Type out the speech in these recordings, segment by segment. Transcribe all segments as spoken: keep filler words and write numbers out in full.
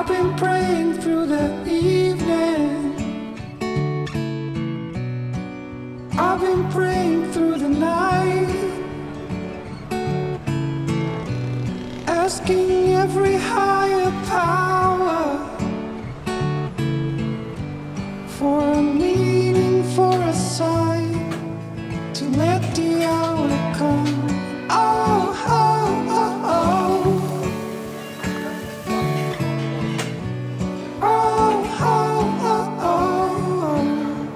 I've been praying through the evening. I've been praying through the night, asking every higher power for a meaning, for a sign, to let the hour come. Oh, oh, oh, oh. Oh, oh, oh, oh.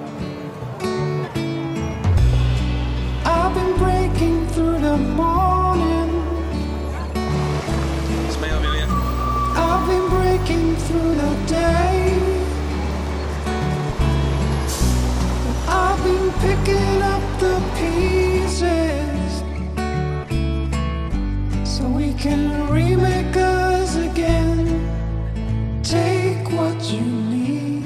I've been breaking through the morning. Smile, Amelia. I've been breaking through the day. I've been picking up the pieces so we can remake us again. Take what you need.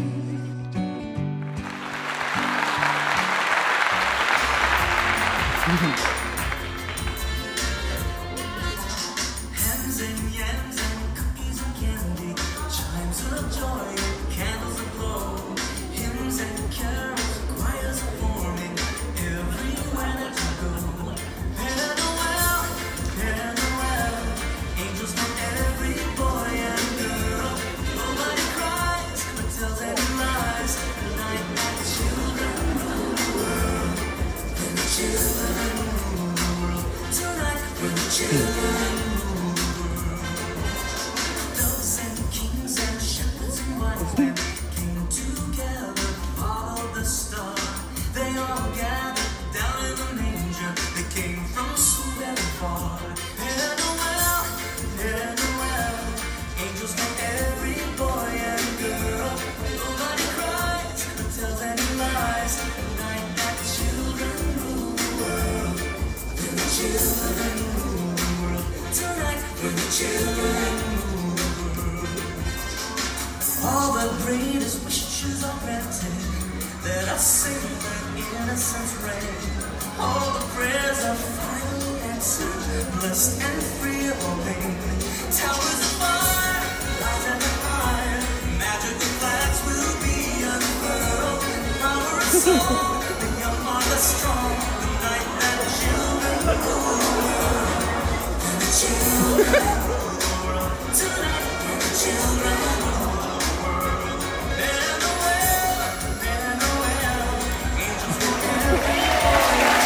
Hens and yams and cookies and candy, chimes of joy and candles aglow, hymns and carols, choirs are forming everywhere that you go. Hear the well, hear the well, angels for every boy and girl. Nobody cries or tells any lies. The night that children rule the world, when the children rule the world. Tonight, when the children rule the world. Doves and kings and shepherds and wise men came together, followed the star. They all gathered down in the manger. They came from so very far. Hear the well, hear the well, angels for every boy and girl. Nobody cries or tells any lies. The night that children rule the world, when the children rule the world. Tonight, when the children rule the world. All the greatest wishes are granted. Let us sing that innocence reign. All the prayers are finally answered, blessed and free of all pain. Towers of fire, rise and higher. Magical flags will be unfurled. Power of song, the young are the strong. The night that children rule the world. When the children rule the world. Tonight, when the children rule the world. Hear the well, hear the well, angels for every boy and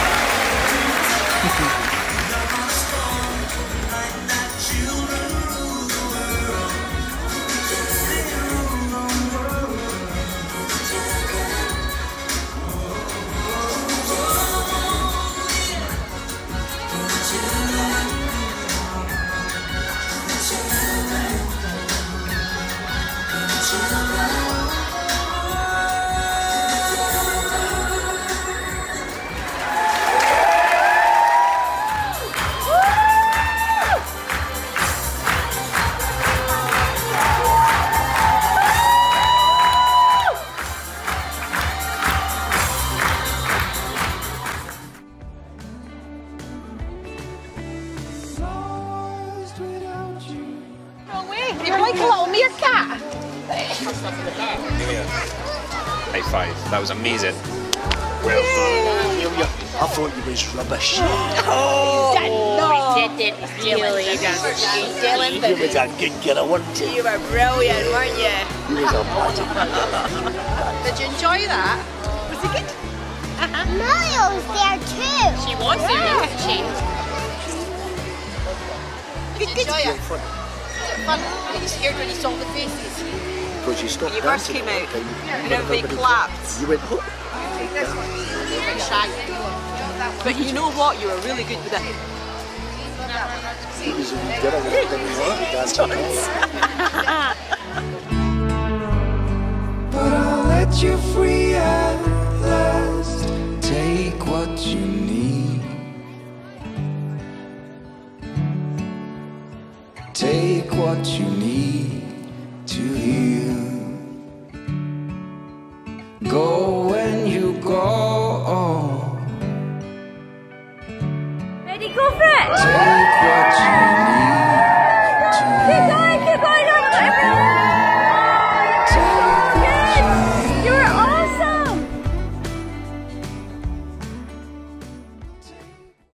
girl. Love are strong. The night that children rule the world. They rule the world. Lost without you. Wrong way. You're like a little meerkat. Amelia. High five. That was amazing. Well done, Amelia. I thought you was rubbish. Oh, no. We did it, really. You're dying, You was a good girl, weren't you? You were brilliant, weren't you? You was a magic girl. Did you enjoy that? Was it good? Amelia was there too. She was there, wasn't she? Did you enjoy it? Was it fun? Were you scared when you saw the faces? Because you stopped When you first dancing came all out, the time. and everybody clapped. You went, oh. You were shy. But you know what? You were really good with it. You was a wee girl, you didn't want to dance at all. But I'll let you free.